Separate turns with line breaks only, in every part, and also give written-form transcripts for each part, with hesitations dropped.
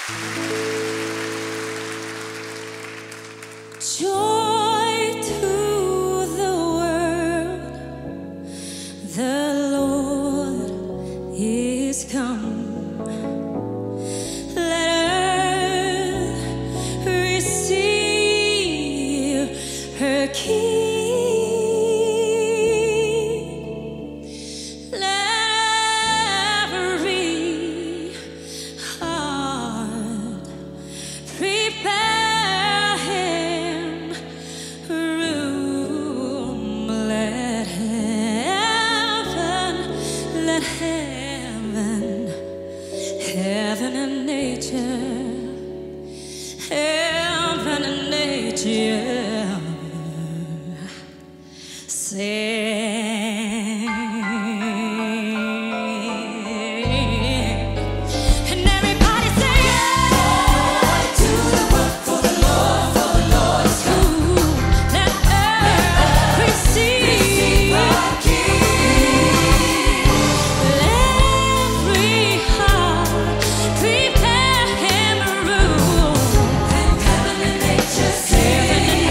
Joy to the world, the Lord is come. Let earth receive her King. Let every heart prepare Him room. Let heaven, heaven and nature sing. And everybody sing, joy to the world, for the Lord is come. Let earth receive our King. Let every heart prepare Him room. And heaven and nature sing.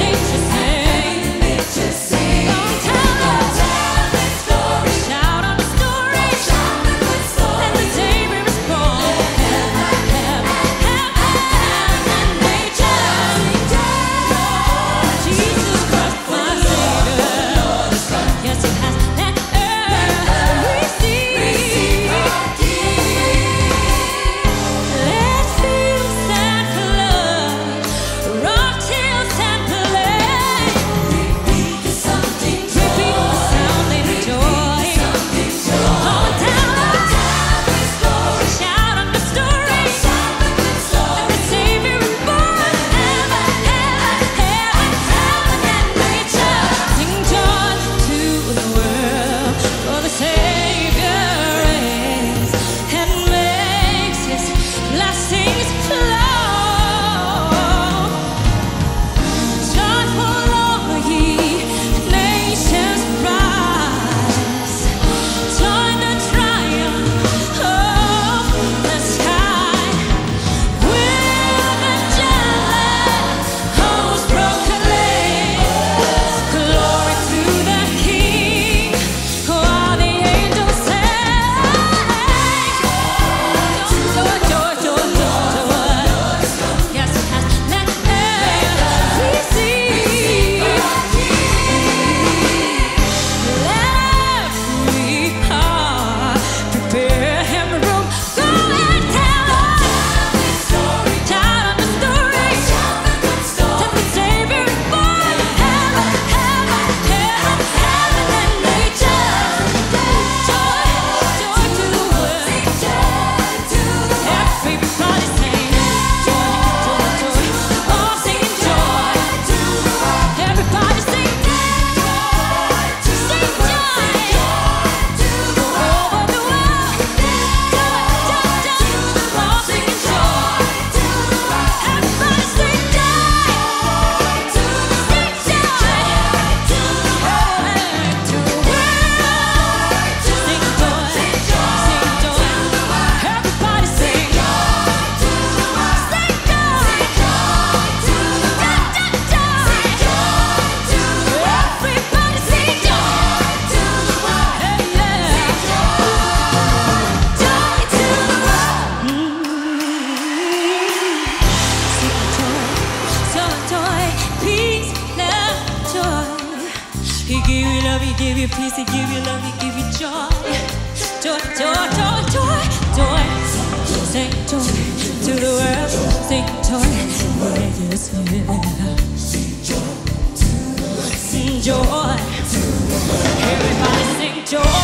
Don't tell the story, shout on the story, and the Savior is born. Heaven and nature, Jesus Christ, my Savior. Yes, He has. Let earth receive our King. Let fields and floods, rock hills and plains repeat the sounding joy. Oh, tell the story, shout on the story, and the Savior is born. Heaven and nature sing joy to the world, for the Savior reigns and makes His blessings flow. Joyful all ye nations rise, join the triumph of the sky. With angelic hosts proclaim, glory to the King. While the angels sing, joy, joy, joy, joy. Yes, it has. Let earth receive our King. Let every heart prepare Him room. Go and tell the story, shout on the story, that the Savior is born. Heaven and nature, joy, joy to the world. Everybody sing, joy, joy, joy. Oh, sing joy. Everybody sing joy, sing joy. Over the world, joy, joy, joy. Oh, sing joy. Everybody sing joy, sing joy. To the world, sing joy, sing joy. Everybody sing joy, sing joy. Everybody sing joy to the world. Hey, yeah. Joy to the world. Sing joy, peace, love, joy. He give you love, He give you peace, He give you love, He give you joy. Joy, joy, joy, joy, joy. Sing joy to the world. Sing joy, yes, yeah. Sing joy. Everybody sing joy.